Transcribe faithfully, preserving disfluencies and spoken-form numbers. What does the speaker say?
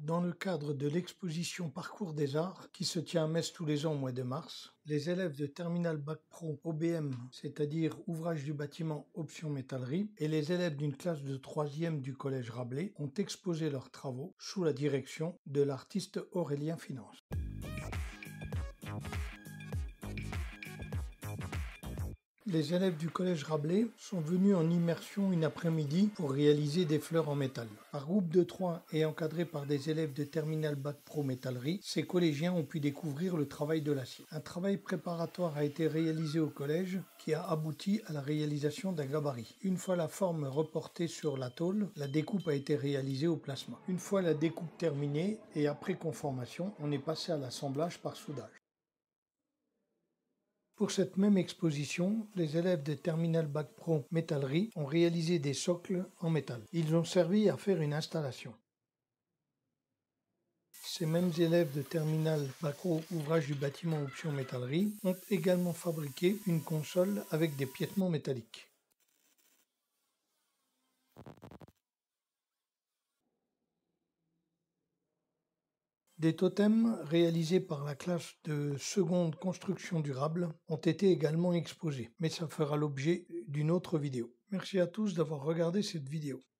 Dans le cadre de l'exposition Parcours des Arts, qui se tient à Metz tous les ans au mois de mars, les élèves de Terminal Bac Pro O B M, c'est-à-dire Ouvrage du bâtiment option métallerie, et les élèves d'une classe de troisième du collège Rabelais ont exposé leurs travaux sous la direction de l'artiste Aurélien Finance. Les élèves du collège Rabelais sont venus en immersion une après-midi pour réaliser des fleurs en métal. Par groupe de trois et encadrés par des élèves de Terminal Bac Pro Métallerie, ces collégiens ont pu découvrir le travail de l'acier. Un travail préparatoire a été réalisé au collège qui a abouti à la réalisation d'un gabarit. Une fois la forme reportée sur la tôle, la découpe a été réalisée au plasma. Une fois la découpe terminée et après conformation, on est passé à l'assemblage par soudage. Pour cette même exposition, les élèves de Terminal Bac Pro Métallerie ont réalisé des socles en métal. Ils ont servi à faire une installation. Ces mêmes élèves de Terminal Bac Pro Ouvrage du bâtiment option métallerie ont également fabriqué une console avec des piétements métalliques. Des totems réalisés par la classe de seconde construction durable ont été également exposés, mais ça fera l'objet d'une autre vidéo. Merci à tous d'avoir regardé cette vidéo.